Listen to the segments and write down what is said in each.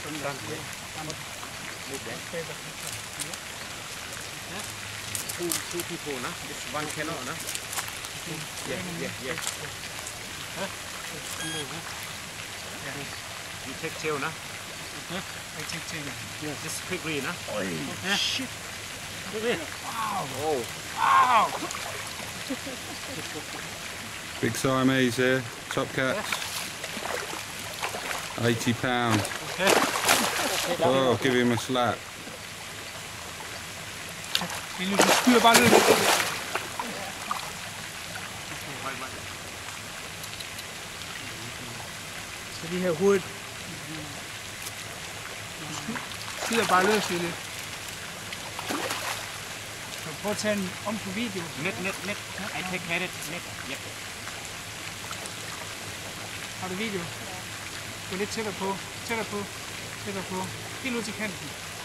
Two people, no? This one cannot, no? Yeah. You take tail, no? I take tail. Yeah. Just quickly, no? Oh, shit. Quickly. Wow. Oh. Wow. Big Siamese here, top cats. £80. Oh, give him a slap. Du skyder bare lidt. Så lige her hovedet. Du skyder bare løs lidt. Så prøv at tage den om på video. Net. I take care of it. Net. Yep. Har du video? Gå lidt tættere på. Tættere på. Helt ud til kanten.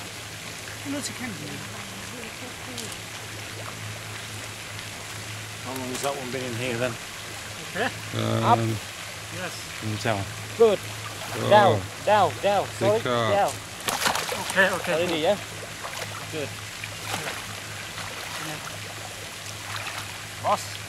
How long has that one been in here then? Up. Yes. Can you tell? Good. Oh, Down. Sorry. carp. Down. Okay. Ready, yeah? Good. Boss.